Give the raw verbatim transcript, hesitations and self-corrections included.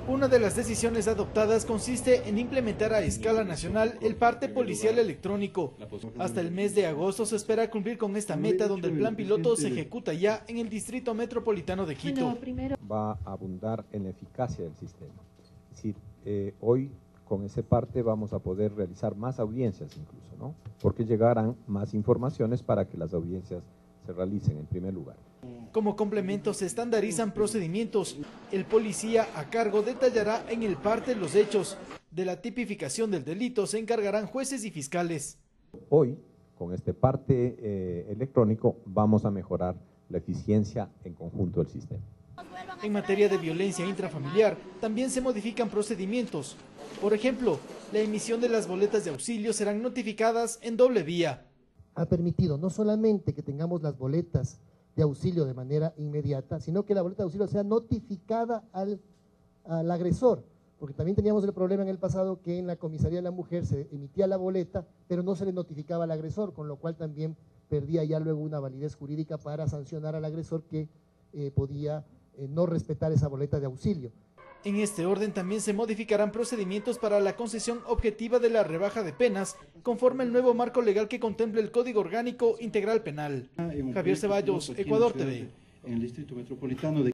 Una de las decisiones adoptadas consiste en implementar a escala nacional el parte policial electrónico. Hasta el mes de agosto se espera cumplir con esta meta, donde el plan piloto se ejecuta ya en el Distrito Metropolitano de Quito. Va a abundar en la eficacia del sistema. Es decir, eh, hoy con ese parte vamos a poder realizar más audiencias incluso, ¿no? Porque llegarán más informaciones para que las audiencias se realicen en primer lugar. Como complemento se estandarizan procedimientos. El policía a cargo detallará en el parte los hechos. De la tipificación del delito se encargarán jueces y fiscales. Hoy, con este parte eh, electrónico, vamos a mejorar la eficiencia en conjunto del sistema. En materia de violencia intrafamiliar, también se modifican procedimientos. Por ejemplo, la emisión de las boletas de auxilio serán notificadas en doble vía. Ha permitido no solamente que tengamos las boletas de auxilio de manera inmediata, sino que la boleta de auxilio sea notificada al, al agresor, porque también teníamos el problema en el pasado que en la comisaría de la mujer se emitía la boleta, pero no se le notificaba al agresor, con lo cual también perdía ya luego una validez jurídica para sancionar al agresor que eh, podía eh, no respetar esa boleta de auxilio. En este orden también se modificarán procedimientos para la concesión objetiva de la rebaja de penas, conforme al nuevo marco legal que contemple el Código Orgánico Integral Penal. Javier Ceballos, Ecuador T V. En el Distrito Metropolitano de